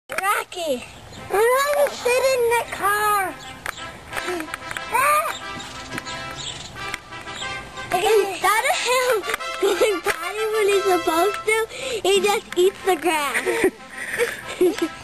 Rocky, I want to sit in the car. Instead of him going potty when he's supposed to, he just eats the grass.